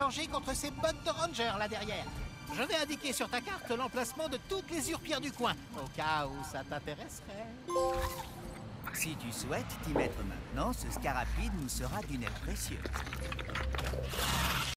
danger contre ces bottes de ranger là derrière. Je vais indiquer sur ta carte l'emplacement de toutes les urpières du coin, au cas où ça t'intéresserait. Si tu souhaites t'y mettre maintenant, ce scarabide nous sera d'une aide précieuse.